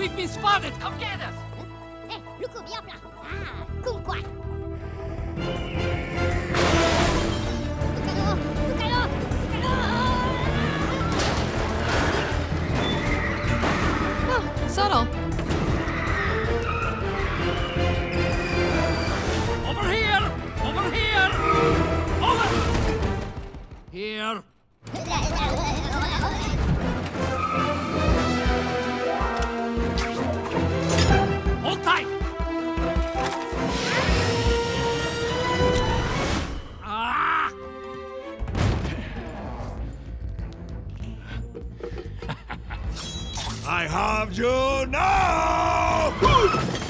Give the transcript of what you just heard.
We've been spotted! Come get us! Eh, le coup bien plat. Ah, comunque. Zucchero, zucchero, zucchero. Oh, subtle. Over here! Over here! Over! Here! Hold tight! Ah! I have you now!